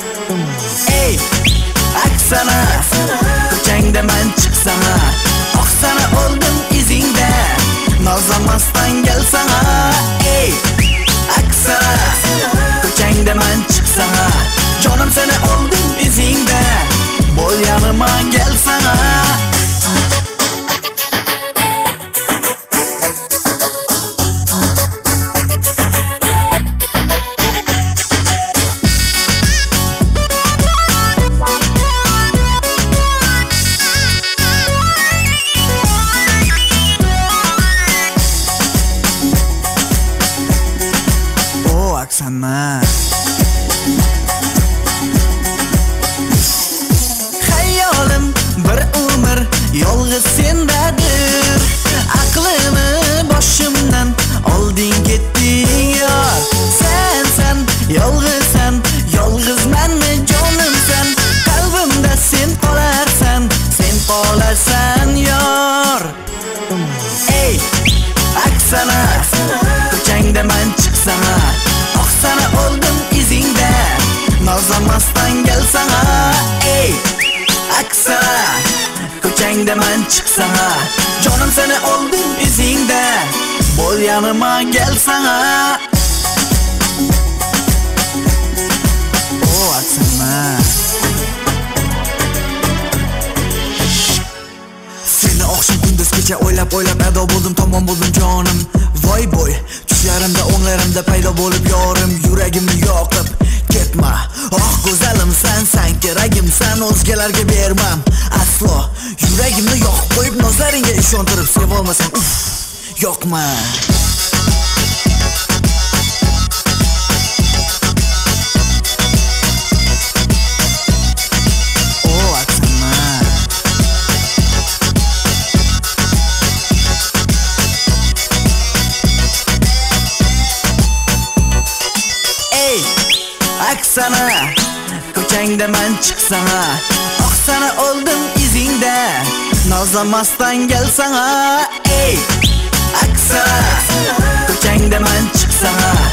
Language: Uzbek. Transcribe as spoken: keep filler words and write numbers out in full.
Ey Oksana, ko'changda men chiqsana, Oksana oldim izingda, nozlamasdan kelsana. Ey Oksana, ko'changda men chiqsana, jonim seni oldim izingda, bo'l yanıma kelsana. Oksana, hayolim bir umr yolg'iz sendadir, aqlimni boshimdan olding ketding yor. Sen sen yolg'izsan, yolg'izmanmi jonimsan, qalbimda sen qolarsan, sen qolarsan yor. Ey Oksana, ko'changda men chiqsana, Oksana oldim izingda, nozlamasdan kelsana. Ey Oksana, ko'changda men chiqsana, jonim seni oldim izingda, bo'l yanıma kelsana. O Oksana, seni oqshom kunduz kecha o'ylab o'ylab ado bo'ldim, tomon bo'ldim jonim. Voy boy, tushlarimda o'nglarimda paydo bo'lib yorim, yuragimni yoqib ketma. Oh go'zalimsan, sen keragimsan, o'zgalarga bermam aslo. Yuragimni yoqib qo'yib nozlaringga ishontirib seva olmasam, uff, yoqma. Oksana, ko'changda men chiqsana, Oksana oldim izingda, nozlamasdan kelsana. Ey Oksana, ko'changda men chiqsana,